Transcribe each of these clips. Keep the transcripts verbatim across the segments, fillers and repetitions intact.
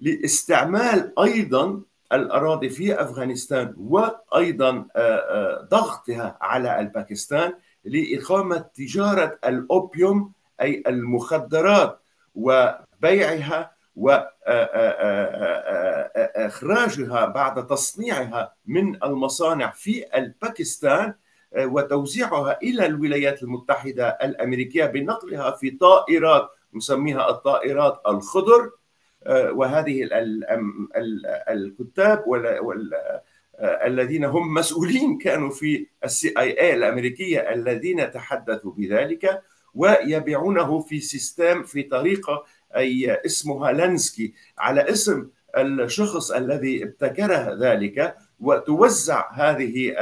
لاستعمال أيضا الأراضي في أفغانستان، وأيضا ضغطها على الباكستان لإقامة تجارة الأوبيوم أي المخدرات وبيعها وإخراجها بعد تصنيعها من المصانع في الباكستان وتوزيعها إلى الولايات المتحدة الأمريكية بنقلها في طائرات نسميها الطائرات الخضر. وهذه الكتاب الذين هم مسؤولين كانوا في السي اي اي الامريكيه الذين تحدثوا بذلك، ويبيعونه في سيستم في طريقه اي اسمها لانسكي على اسم الشخص الذي ابتكر ذلك، وتوزع هذه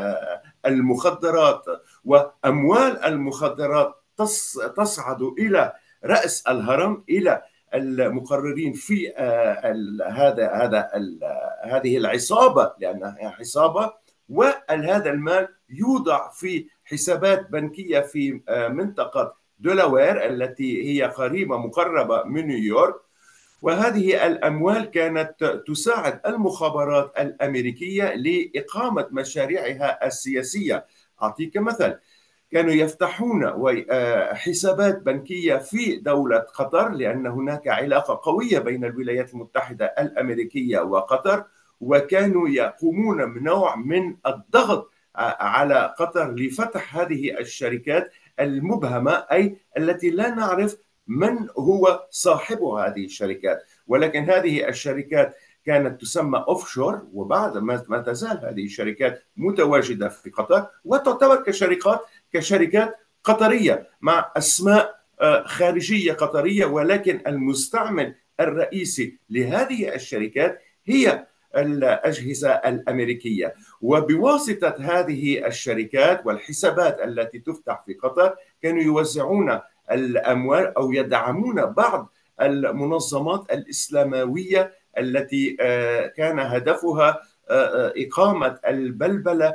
المخدرات واموال المخدرات تصعد الى راس الهرم، الى المقررين في هذا هذا هذه العصابه لانها عصابه، وهذا المال يوضع في حسابات بنكيه في منطقه دلاوير التي هي قريبه مقربه من نيويورك. وهذه الاموال كانت تساعد المخابرات الامريكيه لاقامه مشاريعها السياسيه. اعطيك مثل، كانوا يفتحون حسابات بنكية في دولة قطر لأن هناك علاقة قوية بين الولايات المتحدة الأمريكية وقطر، وكانوا يقومون بنوع من الضغط على قطر لفتح هذه الشركات المبهمة، أي التي لا نعرف من هو صاحب هذه الشركات، ولكن هذه الشركات كانت تسمى أوفشور، وبعد ما تزال هذه الشركات متواجدة في قطر وتعتبر كشركات كشركات قطرية مع أسماء خارجية قطرية، ولكن المستعمل الرئيسي لهذه الشركات هي الأجهزة الأمريكية. وبواسطة هذه الشركات والحسابات التي تفتح في قطر كانوا يوزعون الأموال أو يدعمون بعض المنظمات الإسلاموية التي كان هدفها إقامة البلبلة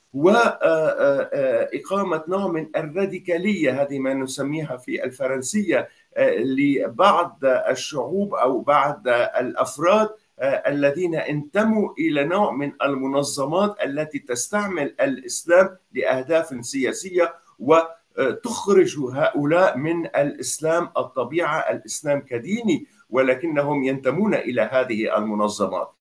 وإقامة نوع من الراديكالية، هذه ما نسميها في الفرنسية لبعض الشعوب أو بعض الأفراد الذين انتموا إلى نوع من المنظمات التي تستعمل الإسلام لأهداف سياسية وتخرج هؤلاء من الإسلام الطبيعة، الإسلام كديني، ولكنهم ينتمون إلى هذه المنظمات.